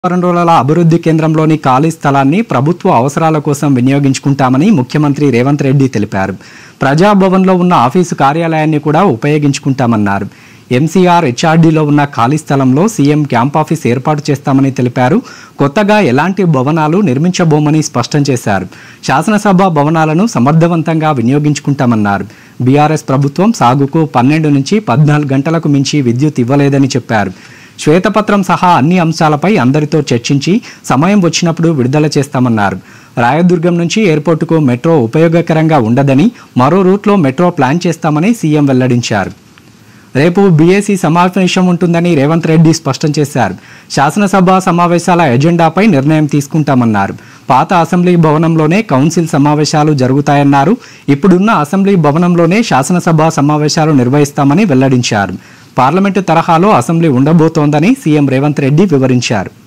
వరంగల్ అభివృద్ధి కేంద్రంలోని ఖాళీ స్థలాన్ని ప్రభుత్వ అవసరాల కోసం వినియోగించుకుంటామని ముఖ్యమంత్రి రేవంత్ రెడ్డి తెలిపారు. ప్రజాభవన్లో ఉన్న ఆఫీసు కార్యాలయాన్ని కూడా ఉపయోగించుకుంటామన్నారు. ఎంసీఆర్ హెచ్ఆర్డీలో ఉన్న ఖాళీ స్థలంలో సీఎం క్యాంప్ ఆఫీస్ ఏర్పాటు చేస్తామని తెలిపారు. కొత్తగా ఎలాంటి భవనాలు నిర్మించబోమని స్పష్టం చేశారు. శాసనసభ భవనాలను సమర్థవంతంగా వినియోగించుకుంటామన్నారు. బీఆర్ఎస్ ప్రభుత్వం సాగుకు 12 నుంచి 14 గంటలకు మించి విద్యుత్ ఇవ్వలేదని చెప్పారు. శ్వేతపత్రం సహా అన్ని అంశాలపై అందరితో చర్చించి సమయం వచ్చినప్పుడు విడుదల చేస్తామన్నారు. రాయదుర్గం నుంచి ఎయిర్పోర్టుకు మెట్రో ఉపయోగకరంగా ఉండదని, మరో రూట్లో మెట్రో ప్లాన్ చేస్తామని సీఎం వెల్లడించారు. రేపు బీఏసీ సమావేశం ఉంటుందని రేవంత్ రెడ్డి స్పష్టం చేశారు. శాసనసభ సమావేశాల ఎజెండాపై నిర్ణయం తీసుకుంటామన్నారు. పాత అసెంబ్లీ భవనంలోనే కౌన్సిల్ సమావేశాలు జరుగుతాయన్నారు. ఇప్పుడున్న అసెంబ్లీ భవనంలోనే శాసనసభ సమావేశాలు నిర్వహిస్తామని వెల్లడించారు. పార్లమెంటు తరహాలో అసెంబ్లీ ఉండబోతోందని సీఎం రేవంత్ రెడ్డి వివరించారు.